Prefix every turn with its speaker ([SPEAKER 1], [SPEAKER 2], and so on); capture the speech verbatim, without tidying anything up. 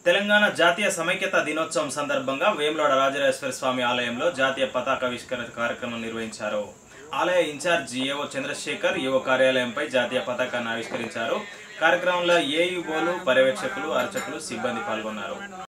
[SPEAKER 1] తెలంగాణ జాతీయ సమైక్యత దినోత్సవం సందర్భంగా వేములవాడ రాజరాజేశ్వర స్వామి ఆలయంలో జాతీయ పతాకావిష్కరణ కార్యక్రమం నిర్వహించారు. ఆలయ ఇన్ఛార్జ్ ఏవో చంద్రశేఖర్ ఏవో కార్యాలయంపై జాతీయ పతాకాన్ని ఆవిష్కరించారు. కార్యక్రమంలో ఏఈఓలు, పర్యవేక్షకులు, అర్చకులు, సిబ్బంది పాల్గొన్నారు.